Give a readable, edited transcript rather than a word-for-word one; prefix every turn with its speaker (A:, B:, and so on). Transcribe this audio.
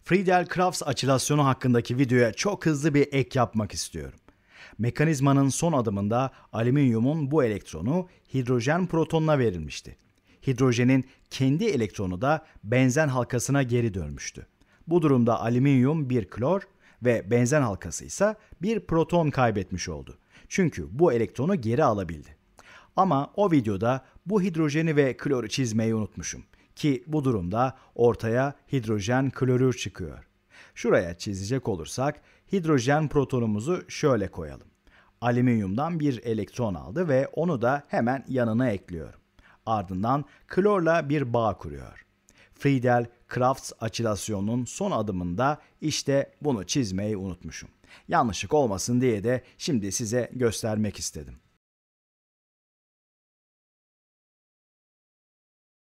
A: Friedel-Crafts açılasyonu hakkındaki videoya çok hızlı bir ek yapmak istiyorum. Mekanizmanın son adımında alüminyumun bu elektronu hidrojen protonuna verilmişti. Hidrojenin kendi elektronu da benzen halkasına geri dönmüştü. Bu durumda alüminyum bir klor ve benzen halkası ise bir proton kaybetmiş oldu. Çünkü bu elektronu geri alabildi. Ama o videoda bu hidrojeni ve kloru çizmeyi unutmuşum. Ki bu durumda ortaya hidrojen klorür çıkıyor. Şuraya çizecek olursak hidrojen protonumuzu şöyle koyalım. Alüminyumdan bir elektron aldı ve onu da hemen yanına ekliyorum. Ardından klorla bir bağ kuruyor. Friedel-Crafts açılasyonunun son adımında işte bunu çizmeyi unutmuşum. Yanlışlık olmasın diye de şimdi size göstermek istedim.